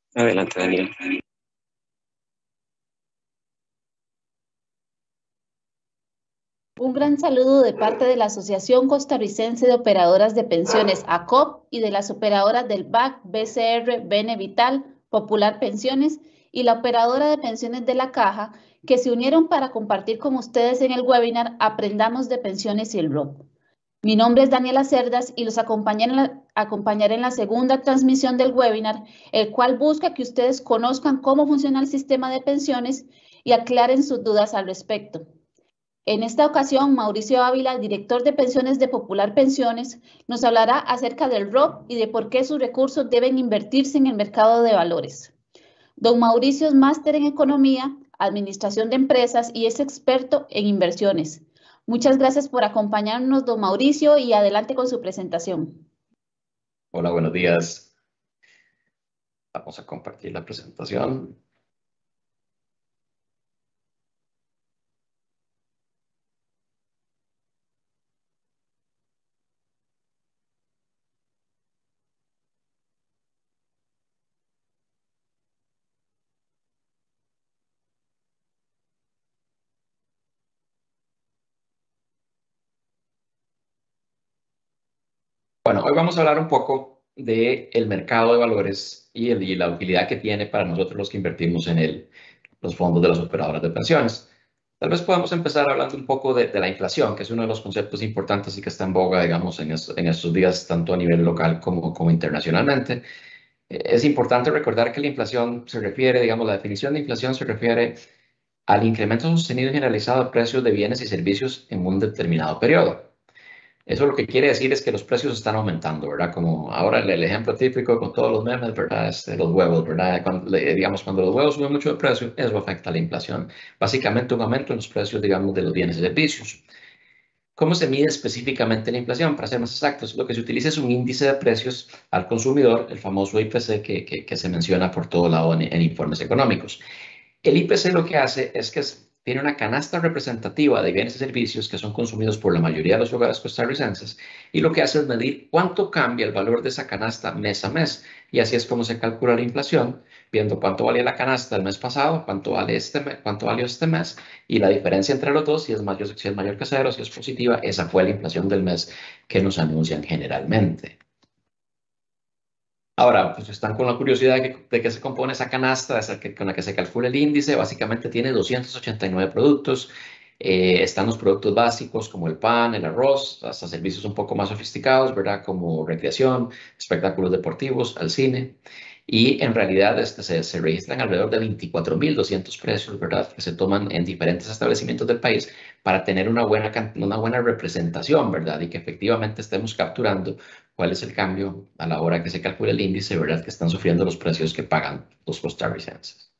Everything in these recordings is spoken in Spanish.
Adelante, Daniel. Un gran saludo de parte de la Asociación Costarricense de Operadoras de Pensiones, ACOP, y de las operadoras del BAC, BCR, Bene Vital, Popular Pensiones y la operadora de pensiones de la Caja, que se unieron para compartir con ustedes en el webinar Aprendamos de Pensiones y el ROP. Mi nombre es Daniela Cerdas y los acompañaré en la segunda transmisión del webinar, el cual busca que ustedes conozcan cómo funciona el sistema de pensiones y aclaren sus dudas al respecto. En esta ocasión, Mauricio Ávila, director de pensiones de Popular Pensiones, nos hablará acerca del ROP y de por qué sus recursos deben invertirse en el mercado de valores. Don Mauricio es máster en economía, administración de empresas y es experto en inversiones. Muchas gracias por acompañarnos, don Mauricio, y adelante con su presentación. Hola, buenos días. Vamos a compartir la presentación. Bueno, hoy vamos a hablar un poco del mercado de valores y la utilidad que tiene para nosotros los que invertimos en los fondos de las operadoras de pensiones. Tal vez podamos empezar hablando un poco de la inflación, que es uno de los conceptos importantes y que está en boga, digamos, en estos días, tanto a nivel local como internacionalmente. Es importante recordar que la inflación se refiere, digamos, la definición de inflación se refiere al incremento sostenido y generalizado de precios de bienes y servicios en un determinado periodo. Eso lo que quiere decir es que los precios están aumentando, ¿verdad? Como ahora el ejemplo típico con todos los memes, ¿verdad? Es de los huevos, ¿verdad? Digamos, cuando los huevos suben mucho de precio, eso afecta a la inflación. Básicamente un aumento en los precios, digamos, de los bienes y servicios. ¿Cómo se mide específicamente la inflación? Para ser más exactos, lo que se utiliza es un índice de precios al consumidor, el famoso IPC que se menciona por todo lado en informes económicos. El IPC lo que hace es que tiene una canasta representativa de bienes y servicios que son consumidos por la mayoría de los hogares costarricenses y lo que hace es medir cuánto cambia el valor de esa canasta mes a mes. Y así es como se calcula la inflación, viendo cuánto valía la canasta el mes pasado, cuánto valió este mes y la diferencia entre los dos, si es mayor que cero, si es positiva, esa fue la inflación del mes que nos anuncian generalmente. Ahora, pues están con la curiosidad de qué se compone esa canasta con la que se calcula el índice. Básicamente tiene 289 productos. Están los productos básicos como el pan, el arroz, hasta servicios un poco más sofisticados, ¿verdad? Como recreación, espectáculos deportivos, al cine. Y en realidad se registran alrededor de 24.200 precios, ¿verdad? Que se toman en diferentes establecimientos del país para tener una buena representación, ¿verdad? Y que efectivamente estemos capturando cuál es el cambio a la hora que se calcula el índice, ¿verdad? Que están sufriendo los precios que pagan los costarricenses.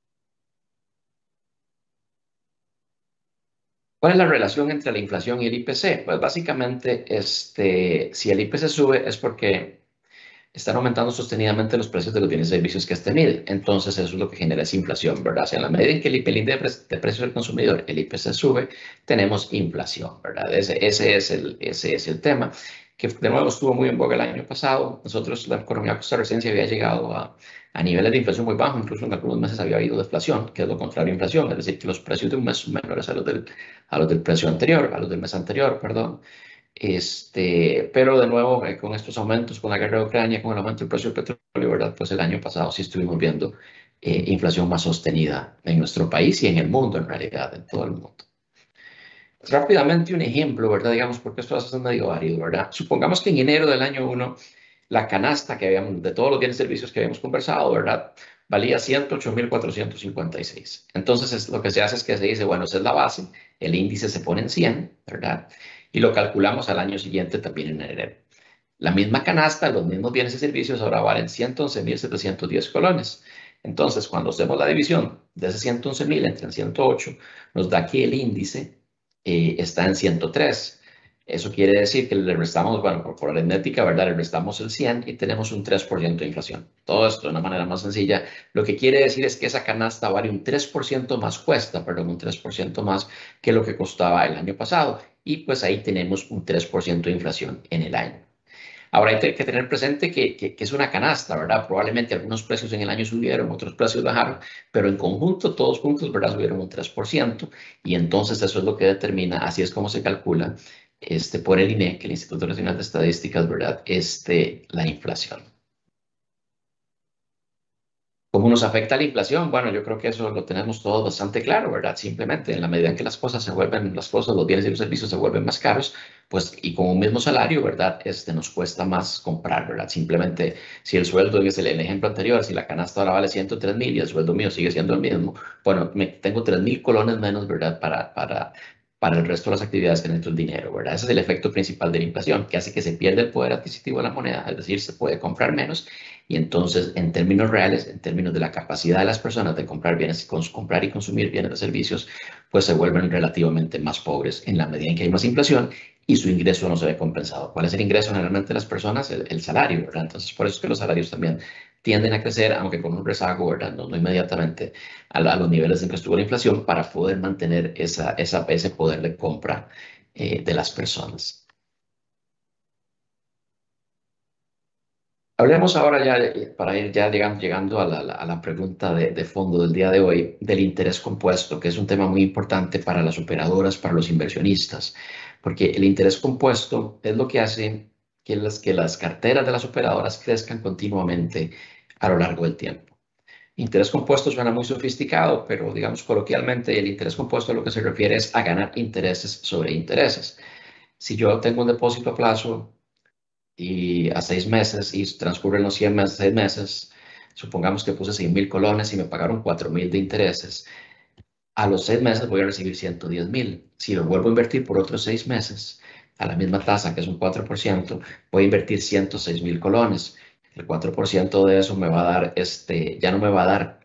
¿Cuál es la relación entre la inflación y el IPC? Pues básicamente, si el IPC sube es porque están aumentando sostenidamente los precios de los bienes y servicios que este mide. Entonces, eso es lo que genera esa inflación, ¿verdad? O sea, en la medida en que el índice de precios del consumidor, el IPC sube, tenemos inflación, ¿verdad? Ese es el tema, que de nuevo estuvo muy en boga el año pasado. Nosotros, la economía costarricense había llegado a niveles de inflación muy bajos, incluso en algunos meses había habido deflación, que es lo contrario a inflación, es decir, que los precios de un mes son menores a los del precio anterior, a los del mes anterior, perdón. Pero de nuevo, con estos aumentos, con la guerra de Ucrania, con el aumento del precio del petróleo, ¿verdad? Pues el año pasado sí estuvimos viendo inflación más sostenida en nuestro país y en el mundo, en realidad, en todo el mundo. Rápidamente un ejemplo, ¿verdad? Digamos, porque esto es medio válido, ¿verdad? Supongamos que en enero del año 1, la canasta que habíamos, de todos los bienes y servicios que habíamos conversado, ¿verdad? Valía 108.456. Entonces, lo que se hace es que se dice, bueno, esa es la base, el índice se pone en 100, ¿verdad? Y lo calculamos al año siguiente también en enero. La misma canasta, los mismos bienes y servicios ahora valen 111.710 colones. Entonces, cuando hacemos la división de ese 111.000 entre 108, nos da que el índice está en 103. Eso quiere decir que le restamos, bueno, por aritmética, ¿verdad? Le restamos el 100 y tenemos un 3% de inflación. Todo esto de una manera más sencilla, lo que quiere decir es que esa canasta vale un 3% más, un 3% más que lo que costaba el año pasado. Y pues ahí tenemos un 3% de inflación en el año. Ahora hay que tener presente que es una canasta, ¿verdad? Probablemente algunos precios en el año subieron, otros precios bajaron, pero en conjunto, todos juntos, ¿verdad? Subieron un 3%, y entonces eso es lo que determina, así es como se calcula por el INE, que el Instituto Nacional de Estadísticas, ¿verdad? La inflación. ¿Cómo nos afecta la inflación? Bueno, yo creo que eso lo tenemos todos bastante claro, ¿verdad? Simplemente en la medida en que las cosas los bienes y los servicios se vuelven más caros, pues, y con un mismo salario, ¿verdad? Nos cuesta más comprar, ¿verdad? Simplemente, si el sueldo, es el ejemplo anterior, si la canasta ahora vale 103.000 y el sueldo mío sigue siendo el mismo, bueno, tengo 3.000 colones menos, ¿verdad? Para el resto de las actividades que necesito el dinero, ¿verdad? Ese es el efecto principal de la inflación, que hace que se pierda el poder adquisitivo de la moneda, es decir, se puede comprar menos, y entonces, en términos reales, en términos de la capacidad de las personas de comprar bienes, comprar y consumir bienes y servicios, pues se vuelven relativamente más pobres en la medida en que hay más inflación y su ingreso no se ve compensado. ¿Cuál es el ingreso generalmente de las personas? El salario, ¿verdad? Entonces, por eso es que los salarios también tienden a crecer, aunque con un rezago, ¿verdad? No inmediatamente a los niveles en que estuvo la inflación, para poder mantener ese poder de compra de las personas. Hablemos ahora ya, para ir ya llegando a la pregunta de fondo del día de hoy, del interés compuesto, que es un tema muy importante para las operadoras, para los inversionistas, porque el interés compuesto es lo que hace que las carteras de las operadoras crezcan continuamente a lo largo del tiempo. Interés compuesto suena muy sofisticado, pero digamos coloquialmente, el interés compuesto lo que se refiere es a ganar intereses sobre intereses. Si yo tengo un depósito a plazo y a 6 meses y transcurren los 100 meses, 6 meses, supongamos que puse 100.000 colones y me pagaron 4.000 de intereses, a los 6 meses voy a recibir 110.000. Si lo vuelvo a invertir por otros 6 meses, a la misma tasa, que es un 4%, voy a invertir 106.000 colones. El 4% de eso me va a dar, ya no me va a dar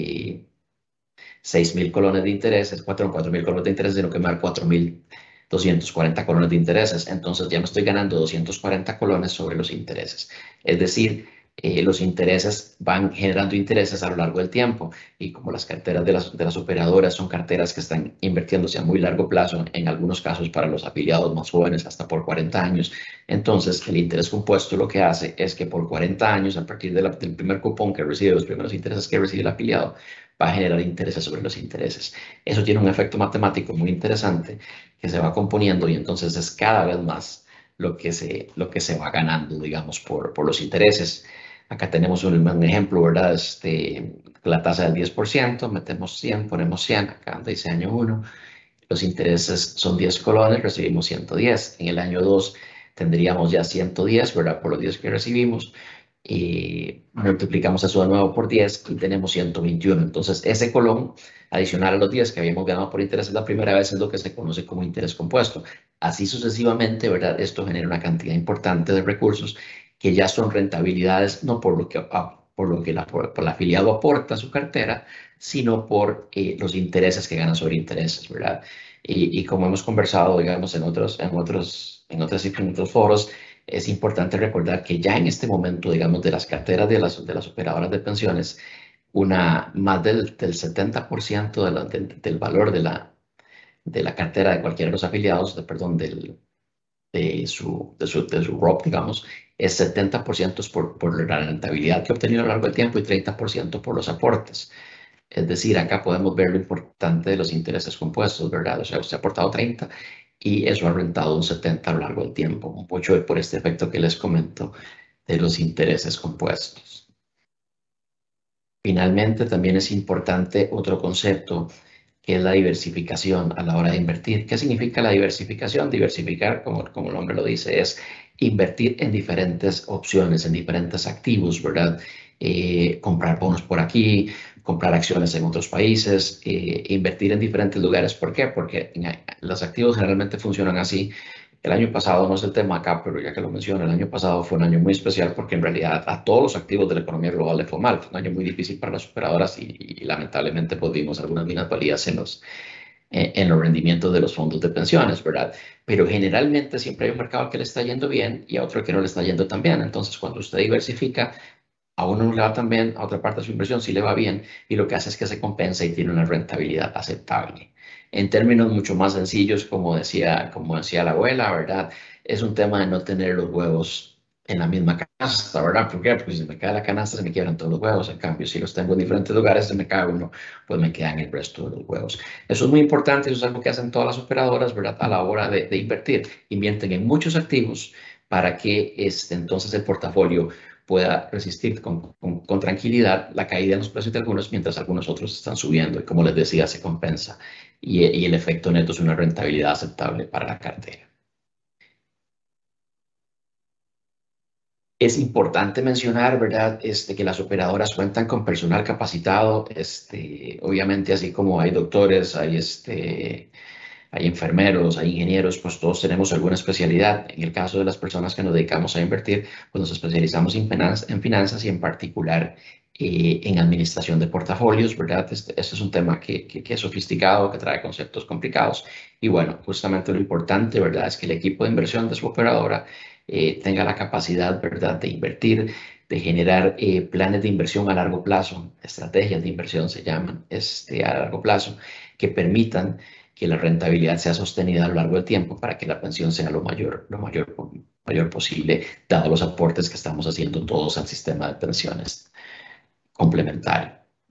6.000 colones de intereses, 4.000 colones de intereses, sino que me va a dar 4.240 colones de intereses. Entonces ya me estoy ganando 240 colones sobre los intereses. Es decir, los intereses van generando intereses a lo largo del tiempo, y como las carteras de las operadoras son carteras que están invirtiéndose a muy largo plazo, en algunos casos para los afiliados más jóvenes hasta por 40 años, entonces el interés compuesto lo que hace es que por 40 años, a partir del primer cupón que recibe, los primeros intereses que recibe el afiliado, va a generar intereses sobre los intereses. Eso tiene un efecto matemático muy interesante que se va componiendo, y entonces es cada vez más lo que se va ganando, digamos, por los intereses. Acá tenemos un ejemplo, ¿verdad? La tasa del 10%, metemos 100, ponemos 100, acá dice año 1, los intereses son 10 colones, recibimos 110. En el año 2 tendríamos ya 110, ¿verdad? Por los 10 que recibimos. Y multiplicamos eso de nuevo por 10 y tenemos 121. Entonces, ese colón adicional a los 10 que habíamos ganado por intereses la primera vez es lo que se conoce como interés compuesto. Así sucesivamente, ¿verdad? Esto genera una cantidad importante de recursos que ya son rentabilidades, no por el afiliado aporta a su cartera, sino por los intereses que gana sobre intereses, ¿verdad? Y como hemos conversado, digamos, en otros foros, es importante recordar que ya en este momento, digamos, de las carteras de las operadoras de pensiones, más del 70% del valor de la cartera de cualquiera de los afiliados, perdón, de su ROP, digamos, es 70% es por la rentabilidad que ha obtenido a lo largo del tiempo, y 30% por los aportes. Es decir, acá podemos ver lo importante de los intereses compuestos, ¿verdad? O sea, usted ha aportado 30 y eso ha rentado un 70 a lo largo del tiempo, mucho por este efecto que les comento de los intereses compuestos. Finalmente, también es importante otro concepto, que es la diversificación a la hora de invertir. ¿Qué significa la diversificación? Diversificar, como el nombre lo dice, es invertir en diferentes opciones, en diferentes activos, ¿verdad? Comprar bonos por aquí, comprar acciones en otros países, invertir en diferentes lugares. ¿Por qué? Porque los activos generalmente funcionan así. El año pasado, no es el tema acá, pero ya que lo menciono, el año pasado fue un año muy especial porque en realidad a todos los activos de la economía global le fue mal. Fue un año muy difícil para las operadoras, y lamentablemente pues vimos algunas minusvalías en los rendimientos de los fondos de pensiones, ¿verdad? Pero generalmente siempre hay un mercado que le está yendo bien y a otro que no le está yendo tan bien. Entonces, cuando usted diversifica, a uno no le va tan bien, a otra parte de su inversión sí le va bien, y lo que hace es que se compensa y tiene una rentabilidad aceptable. En términos mucho más sencillos, como decía la abuela, ¿verdad? Es un tema de no tener los huevos en la misma canasta, ¿verdad? ¿Por qué? Porque si me cae la canasta se me quiebran todos los huevos. En cambio, si los tengo en diferentes lugares, se me cae uno, pues me quedan el resto de los huevos. Eso es muy importante, eso es algo que hacen todas las operadoras, ¿verdad? A la hora de invertir. Invierten en muchos activos para que entonces el portafolio pueda resistir con tranquilidad la caída en los precios de algunos, mientras algunos otros están subiendo. Y como les decía, se compensa. Y el efecto neto es una rentabilidad aceptable para la cartera. Es importante mencionar, ¿verdad? Que las operadoras cuentan con personal capacitado, obviamente así como hay doctores, hay enfermeros, hay ingenieros, pues todos tenemos alguna especialidad. En el caso de las personas que nos dedicamos a invertir, pues nos especializamos en finanzas y en particular en administración de portafolios, ¿verdad? Este es un tema que es sofisticado, que trae conceptos complicados. Y bueno, justamente lo importante, ¿verdad? Es que el equipo de inversión de su operadora tenga la capacidad, ¿verdad?, de invertir, de generar planes de inversión a largo plazo, estrategias de inversión se llaman, a largo plazo, que permitan que la rentabilidad sea sostenida a lo largo del tiempo para que la pensión sea mayor posible, dado los aportes que estamos haciendo todos al sistema de pensiones complementario.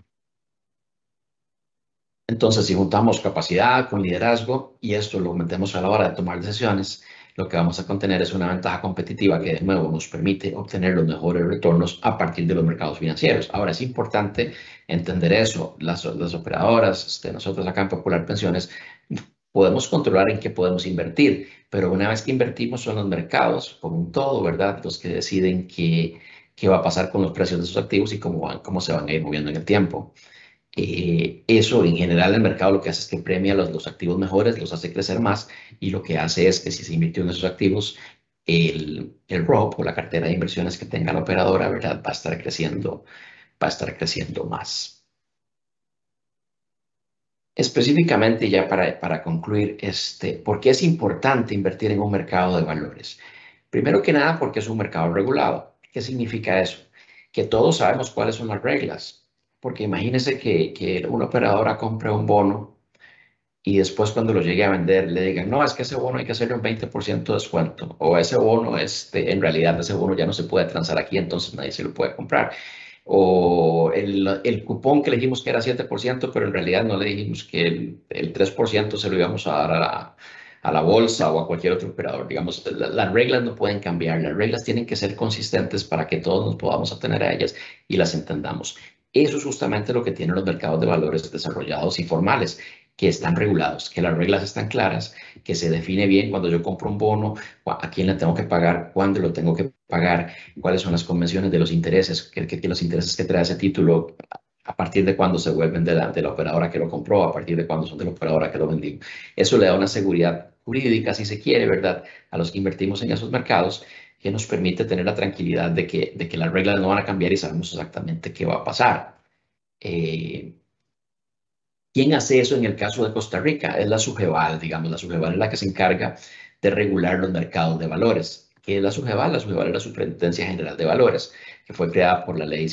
Entonces, si juntamos capacidad con liderazgo y esto lo metemos a la hora de tomar decisiones, lo que vamos a contener es una ventaja competitiva que de nuevo nos permite obtener los mejores retornos a partir de los mercados financieros. Ahora es importante entender eso. Las operadoras, nosotros acá en Popular Pensiones, podemos controlar en qué podemos invertir, pero una vez que invertimos son los mercados como un todo, ¿verdad? Los que deciden qué va a pasar con los precios de sus activos y cómo se van a ir moviendo en el tiempo. Eso en general el mercado lo que hace es que premia los activos mejores, los hace crecer más y lo que hace es que si se invirtió en esos activos, el ROP o la cartera de inversiones que tenga la operadora, ¿verdad? Va a estar creciendo más. Específicamente ya para concluir, ¿por qué es importante invertir en un mercado de valores? Primero que nada porque es un mercado regulado. ¿Qué significa eso? Que todos sabemos cuáles son las reglas. Porque imagínese que una operadora compre un bono y después cuando lo llegue a vender le digan, no, es que ese bono hay que hacerle un 20% de descuento. O ese bono, en realidad ese bono ya no se puede transar aquí, entonces nadie se lo puede comprar. O el cupón que le dijimos que era 7%, pero en realidad no le dijimos que el 3% se lo íbamos a dar a la bolsa o a cualquier otro operador. Digamos, las reglas no pueden cambiar, las reglas tienen que ser consistentes para que todos nos podamos atener a ellas y las entendamos. Eso es justamente lo que tienen los mercados de valores desarrollados y formales, que están regulados, que las reglas están claras, que se define bien cuando yo compro un bono, a quién le tengo que pagar, cuándo lo tengo que pagar, cuáles son las convenciones de los intereses, que los intereses que trae ese título, a partir de cuándo se vuelven de la operadora que lo compró, a partir de cuándo son de la operadora que lo vendió. Eso le da una seguridad jurídica, si se quiere, ¿verdad?, a los que invertimos en esos mercados, que nos permite tener la tranquilidad de que las reglas no van a cambiar y sabemos exactamente qué va a pasar. Eh, ¿Quién hace eso en el caso de Costa Rica? Es la SUGEVAL, digamos. La SUGEVAL es la que se encarga de regular los mercados de valores. ¿Qué es la SUGEVAL? La SUGEVAL es la Superintendencia General de Valores, que fue creada por la Ley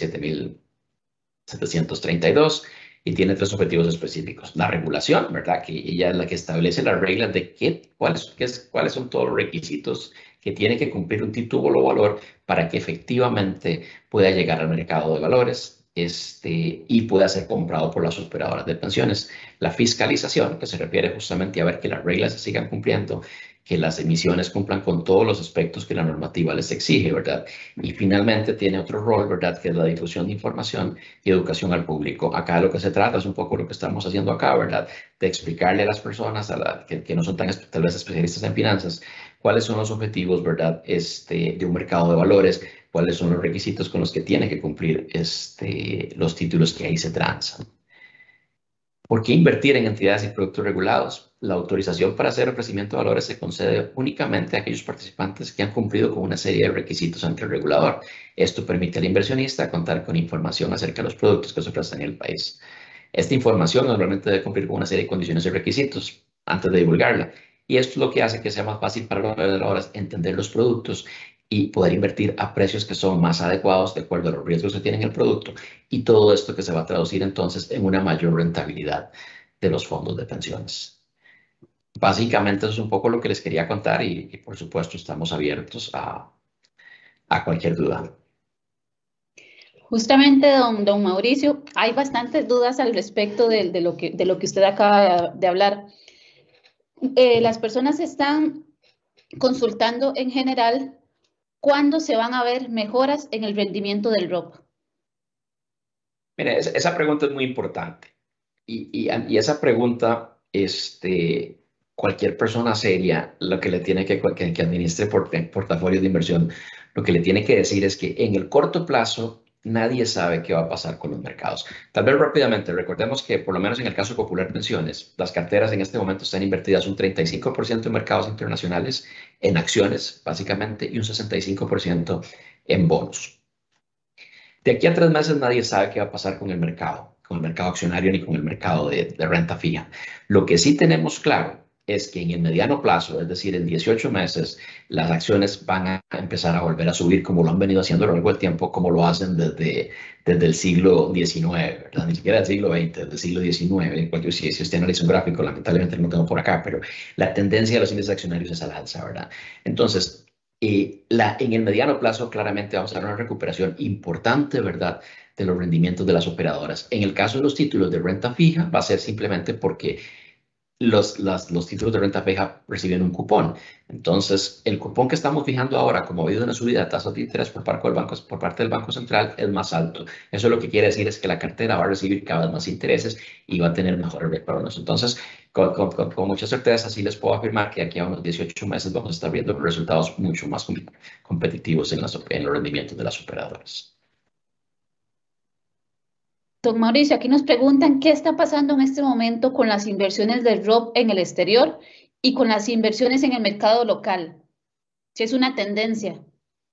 7.732 y tiene tres objetivos específicos. La regulación, ¿verdad? Que ella es la que establece las reglas de cuáles son todos los requisitos que tiene que cumplir un título o valor para que efectivamente pueda llegar al mercado de valores. Y pueda ser comprado por las operadoras de pensiones. La fiscalización, que se refiere justamente a ver que las reglas se sigan cumpliendo, que las emisiones cumplan con todos los aspectos que la normativa les exige, ¿verdad? Y finalmente tiene otro rol, ¿verdad?, que es la difusión de información y educación al público. Acá lo que se trata es un poco lo que estamos haciendo acá, ¿verdad?, de explicarle a las personas que no son tal vez especialistas en finanzas, cuáles son los objetivos, ¿verdad?, de un mercado de valores, cuáles son los requisitos con los que tiene que cumplir los títulos que ahí se transan. ¿Por qué invertir en entidades y productos regulados? La autorización para hacer ofrecimiento de valores se concede únicamente a aquellos participantes que han cumplido con una serie de requisitos ante el regulador. Esto permite al inversionista contar con información acerca de los productos que se ofrecen en el país. Esta información normalmente debe cumplir con una serie de condiciones y requisitos antes de divulgarla. Y esto es lo que hace que sea más fácil para los vendedores entender los productos y poder invertir a precios que son más adecuados de acuerdo a los riesgos que tiene el producto. Y todo esto que se va a traducir entonces en una mayor rentabilidad de los fondos de pensiones. Básicamente eso es un poco lo que les quería contar y por supuesto estamos abiertos a a cualquier duda. Justamente, don Mauricio, hay bastantes dudas al respecto de lo que usted acaba de hablar. Las personas están consultando en general cuándo se van a ver mejoras en el rendimiento del ROP. Mire, esa pregunta es muy importante. Y esa pregunta, cualquier persona seria, lo que le tiene que administre portafolio de inversión, lo que le tiene que decir es que en el corto plazo nadie sabe qué va a pasar con los mercados. Tal vez rápidamente, recordemos que por lo menos en el caso de Popular Pensiones, las carteras en este momento están invertidas un 35% en mercados internacionales, en acciones básicamente, y un 65% en bonos. De aquí a 3 meses nadie sabe qué va a pasar con el mercado accionario ni con el mercado de renta fija. Lo que sí tenemos claro es que en el mediano plazo, es decir, en 18 meses, las acciones van a empezar a volver a subir como lo han venido haciendo a lo largo del tiempo, como lo hacen desde el siglo XIX, ¿verdad? Ni siquiera del siglo XX, desde el siglo XIX. Si usted analiza un gráfico, lamentablemente no lo tengo por acá, pero la tendencia de los índices accionarios es al alza, ¿verdad? Entonces, en el mediano plazo, claramente vamos a ver una recuperación importante, ¿verdad?, de los rendimientos de las operadoras. En el caso de los títulos de renta fija, va a ser simplemente porque los títulos de renta fija reciben un cupón. Entonces, el cupón que estamos fijando ahora, como ha habido una subida de tasas de interés por parte del Banco Central, es más alto. Eso lo que quiere decir es que la cartera va a recibir cada vez más intereses y va a tener mejores retornos. Entonces, con mucha certeza, sí les puedo afirmar que aquí a unos 18 meses vamos a estar viendo resultados mucho más competitivos en los rendimientos de las operadoras. Don Mauricio, aquí nos preguntan qué está pasando en este momento con las inversiones del ROP en el exterior y con las inversiones en el mercado local. Si es una tendencia.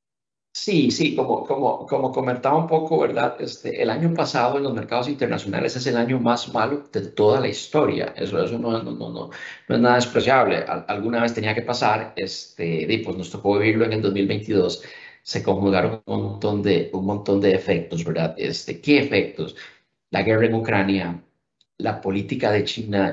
Sí, sí, como comentaba un poco, ¿verdad? El año pasado en los mercados internacionales es el año más malo de toda la historia. Eso no es nada despreciable. Alguna vez tenía que pasar, pues nos tocó vivirlo en el 2022. Se conjugaron un montón de efectos, ¿verdad? ¿Qué efectos? La guerra en Ucrania, la política de China,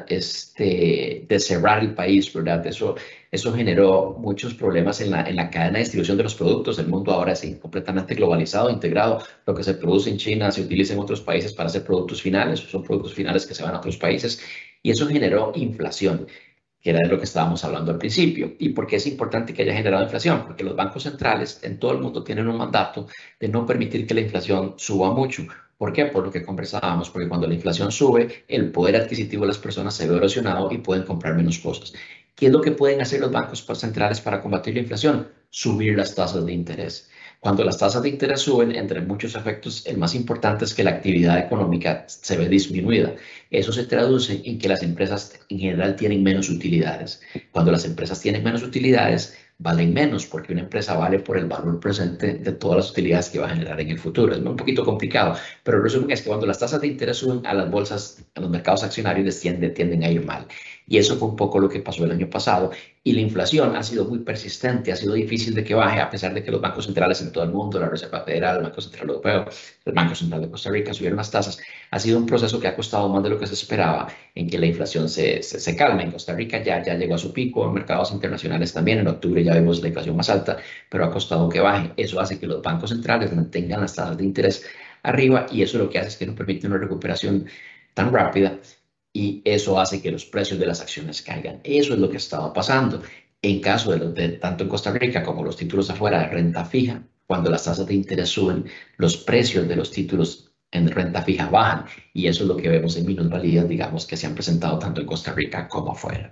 de cerrar el país, ¿verdad? Eso generó muchos problemas en la cadena de distribución de los productos. El mundo ahora es completamente globalizado, integrado. Lo que se produce en China se utiliza en otros países para hacer productos finales, son productos finales que se van a otros países, y eso generó inflación, que era de lo que estábamos hablando al principio. ¿Y por qué es importante que haya generado inflación? Porque los bancos centrales en todo el mundo tienen un mandato de no permitir que la inflación suba mucho. ¿Por qué? Por lo que conversábamos, porque cuando la inflación sube, el poder adquisitivo de las personas se ve erosionado y pueden comprar menos cosas. ¿Qué es lo que pueden hacer los bancos centrales para combatir la inflación? Subir las tasas de interés. Cuando las tasas de interés suben, entre muchos efectos, el más importante es que la actividad económica se ve disminuida. Eso se traduce en que las empresas en general tienen menos utilidades. Cuando las empresas tienen menos utilidades, valen menos, porque una empresa vale por el valor presente de todas las utilidades que va a generar en el futuro. Es un poquito complicado, pero el resumen es que cuando las tasas de interés suben a las bolsas, a los mercados accionarios les tienden a ir mal. Y eso fue un poco lo que pasó el año pasado. Y la inflación ha sido muy persistente, ha sido difícil de que baje, a pesar de que los bancos centrales en todo el mundo, la Reserva Federal, el Banco Central Europeo, el Banco Central de Costa Rica, subieron las tasas. Ha sido un proceso que ha costado más de lo que se esperaba en que la inflación se calme. En Costa Rica ya llegó a su pico, en mercados internacionales también. En octubre ya vimos la inflación más alta, pero ha costado que baje. Eso hace que los bancos centrales mantengan las tasas de interés arriba, y eso lo que hace es que no permite una recuperación tan rápida, y eso hace que los precios de las acciones caigan. Eso es lo que estaba pasando. En caso tanto en Costa Rica como los títulos afuera de renta fija, cuando las tasas de interés suben, los precios de los títulos en renta fija bajan, y eso es lo que vemos en minusvalías, digamos, que se han presentado tanto en Costa Rica como afuera.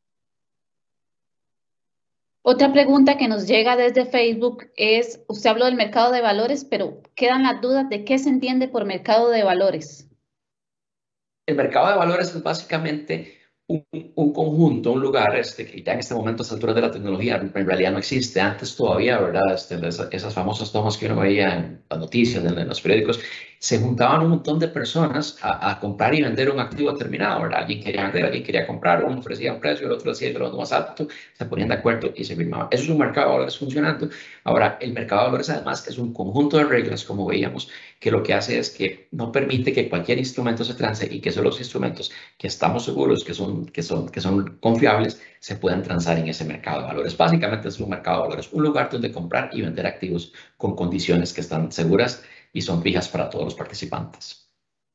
Otra pregunta que nos llega desde Facebook es, usted habló del mercado de valores, pero quedan las dudas de qué se entiende por mercado de valores. El mercado de valores es básicamente un conjunto, un lugar que ya en este momento, a estas alturas de la tecnología, en realidad no existe. Antes todavía, ¿verdad? Esas famosas tomas que uno veía en las noticias, en los periódicos, se juntaban un montón de personas a comprar y vender un activo determinado, ¿verdad? Alguien quería vender, alguien quería comprar, uno ofrecía un precio, el otro decía que era más alto, se ponían de acuerdo y se firmaban. Eso es un mercado de valores funcionando. Ahora, el mercado de valores además es un conjunto de reglas, como veíamos, que lo que hace es que no permite que cualquier instrumento se trance y que solo los instrumentos que estamos seguros que son confiables se puedan transar en ese mercado de valores. Básicamente es un mercado de valores, un lugar donde comprar y vender activos con condiciones que están seguras y son fijas para todos los participantes.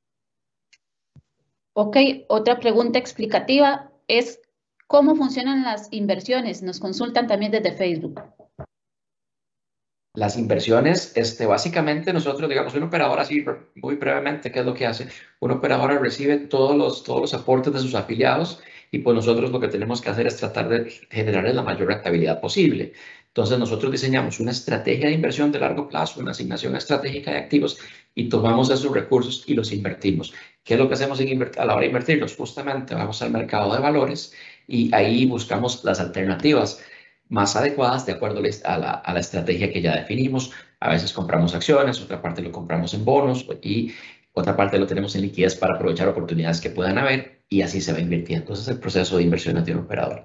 Ok, otra pregunta explicativa es ¿cómo funcionan las inversiones? Nos consultan también desde Facebook. Las inversiones, básicamente nosotros, digamos, un operador así, muy brevemente, ¿qué es lo que hace? Un operador recibe todos los aportes de sus afiliados y pues nosotros lo que tenemos que hacer es tratar de generarles la mayor rentabilidad posible. Entonces nosotros diseñamos una estrategia de inversión de largo plazo, una asignación estratégica de activos y tomamos esos recursos y los invertimos. ¿Qué es lo que hacemos a la hora de invertirlos? Justamente vamos al mercado de valores y ahí buscamos las alternativas más adecuadas de acuerdo a la estrategia que ya definimos. A veces compramos acciones, otra parte lo compramos en bonos y otra parte lo tenemos en liquidez para aprovechar oportunidades que puedan haber y así se va invirtiendo. Entonces, el proceso de inversión de un operador.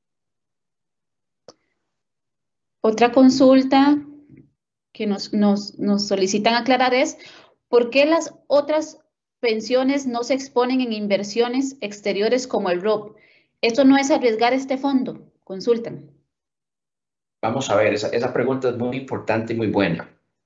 Otra consulta que nos solicitan aclarar es ¿por qué las otras pensiones no se exponen en inversiones exteriores como el ROP? ¿Esto no es arriesgar este fondo? Consultan. Vamos a ver, esa pregunta es muy importante y muy buena.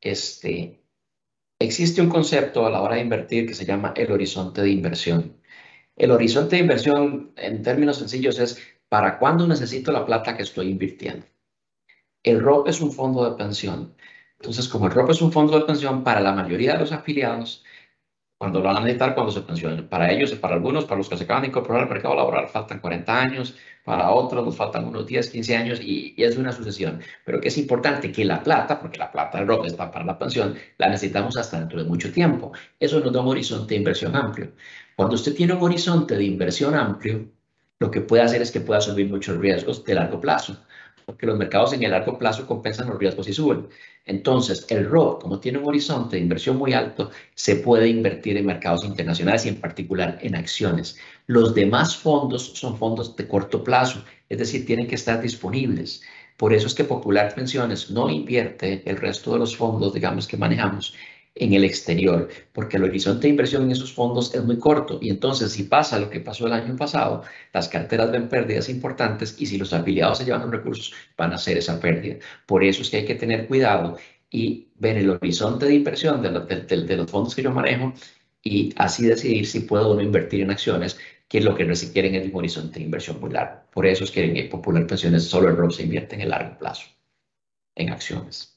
Existe un concepto a la hora de invertir que se llama el horizonte de inversión. El horizonte de inversión, en términos sencillos, es para cuándo necesito la plata que estoy invirtiendo. El ROP es un fondo de pensión. Entonces, como el ROP es un fondo de pensión para la mayoría de los afiliados, cuando lo van a necesitar cuando se pensionen. Para ellos, para algunos, para los que se acaban de incorporar al mercado laboral, faltan 40 años, para otros nos faltan unos 10, 15 años y es una sucesión. Pero que es importante que la plata, porque la plata del ROP está para la pensión, la necesitamos hasta dentro de mucho tiempo. Eso nos da un horizonte de inversión amplio. Cuando usted tiene un horizonte de inversión amplio, lo que puede hacer es que pueda subir muchos riesgos de largo plazo, porque los mercados en el largo plazo compensan los riesgos y suben. Entonces, el ROP, como tiene un horizonte de inversión muy alto, se puede invertir en mercados internacionales y en particular en acciones. Los demás fondos son fondos de corto plazo, es decir, tienen que estar disponibles. Por eso es que Popular Pensiones no invierte el resto de los fondos, digamos, que manejamos en el exterior, porque el horizonte de inversión en esos fondos es muy corto. Y entonces, si pasa lo que pasó el año pasado, las carteras ven pérdidas importantes y si los afiliados se llevan los recursos, van a hacer esa pérdida. Por eso es que hay que tener cuidado y ver el horizonte de inversión de los fondos que yo manejo y así decidir si puedo o no invertir en acciones, que lo que requieren es un horizonte de inversión muy largo. Por eso es que en Popular Pensiones solo el ROP se invierte en el largo plazo, en acciones.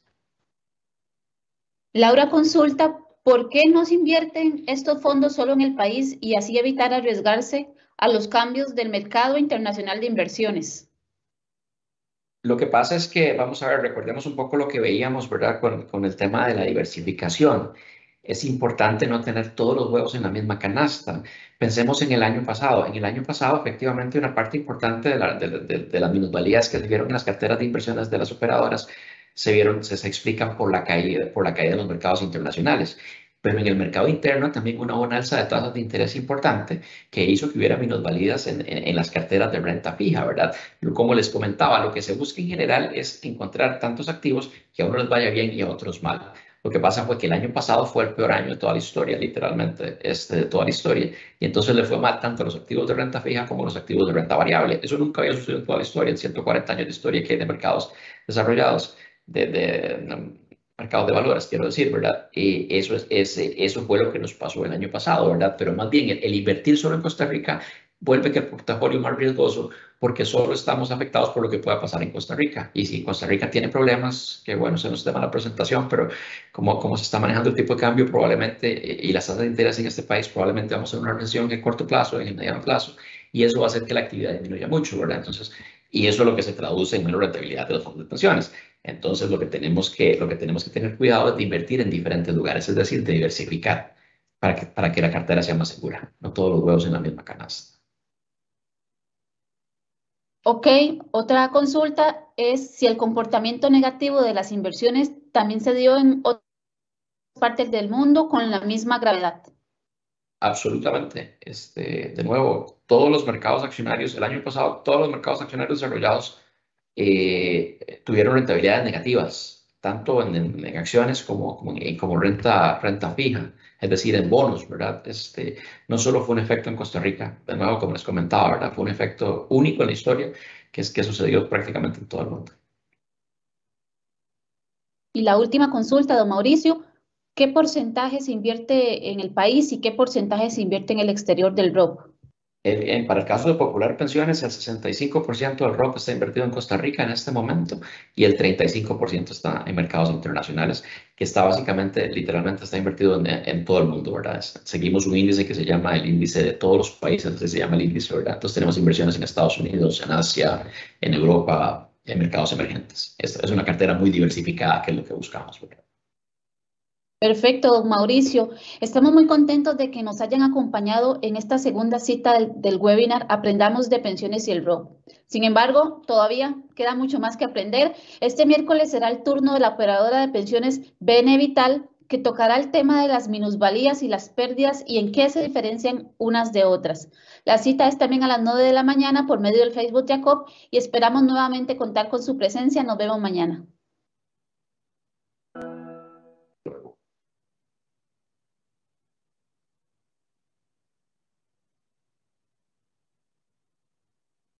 Laura consulta, ¿por qué no se invierten estos fondos solo en el país y así evitar arriesgarse a los cambios del mercado internacional de inversiones? Lo que pasa es que, vamos a ver, recordemos un poco lo que veíamos, ¿verdad? Con el tema de la diversificación. Es importante no tener todos los huevos en la misma canasta. Pensemos en el año pasado. En el año pasado, efectivamente, una parte importante de las minusvalías que se vieron en las carteras de inversiones de las operadoras se explican por la caída de los mercados internacionales. Pero en el mercado interno también una alza de tasas de interés importante que hizo que hubiera minusvalías en las carteras de renta fija, ¿verdad? Como les comentaba, lo que se busca en general es encontrar tantos activos que a unos les vaya bien y a otros mal. Lo que pasa fue que el año pasado fue el peor año de toda la historia, literalmente, de toda la historia. Y entonces le fue mal tanto a los activos de renta fija como a los activos de renta variable. Eso nunca había sucedido en toda la historia, en 140 años de historia que hay de mercados desarrollados, mercados de valores, quiero decir, ¿verdad? Y eso fue lo que nos pasó el año pasado, ¿verdad? Pero más bien el invertir solo en Costa Rica vuelve que el portafolio más riesgoso porque solo estamos afectados por lo que pueda pasar en Costa Rica. Y si Costa Rica tiene problemas, que bueno, se nos tema la presentación, pero como se está manejando el tipo de cambio probablemente y las tasas de interés en este país, probablemente vamos a ver una recesión en corto plazo, en el mediano plazo, y eso va a hacer que la actividad disminuya mucho, ¿verdad? Entonces, y eso es lo que se traduce en menor rentabilidad de los fondos de pensiones. Entonces, lo que tenemos que tener cuidado es de invertir en diferentes lugares, es decir, de diversificar para que la cartera sea más segura, no todos los huevos en la misma canasta. Ok, otra consulta es si el comportamiento negativo de las inversiones también se dio en otros partes del mundo con la misma gravedad. Absolutamente. De nuevo, todos los mercados accionarios, el año pasado, todos los mercados accionarios desarrollados tuvieron rentabilidades negativas, tanto en acciones como renta fija, es decir, en bonos, ¿verdad? No solo fue un efecto en Costa Rica, de nuevo, como les comentaba, ¿verdad? Fue un efecto único en la historia que sucedió prácticamente en todo el mundo. Y la última consulta, don Mauricio, ¿qué porcentaje se invierte en el país y qué porcentaje se invierte en el exterior del ROP? Para el caso de Popular Pensiones, el 65% del ROP está invertido en Costa Rica en este momento y el 35% está en mercados internacionales, que está básicamente, literalmente está invertido en todo el mundo, ¿verdad? Seguimos un índice que se llama el índice de todos los países, entonces se llama el índice, ¿verdad? Entonces tenemos inversiones en Estados Unidos, en Asia, en Europa, en mercados emergentes. Es una cartera muy diversificada, que es lo que buscamos, ¿verdad? Perfecto, don Mauricio. Estamos muy contentos de que nos hayan acompañado en esta segunda cita del webinar Aprendamos de Pensiones y el ROP. Sin embargo, todavía queda mucho más que aprender. Este miércoles será el turno de la operadora de pensiones BN Vital, que tocará el tema de las minusvalías y las pérdidas y en qué se diferencian unas de otras. La cita es también a las 9 de la mañana por medio del Facebook de ACOP y esperamos nuevamente contar con su presencia. Nos vemos mañana.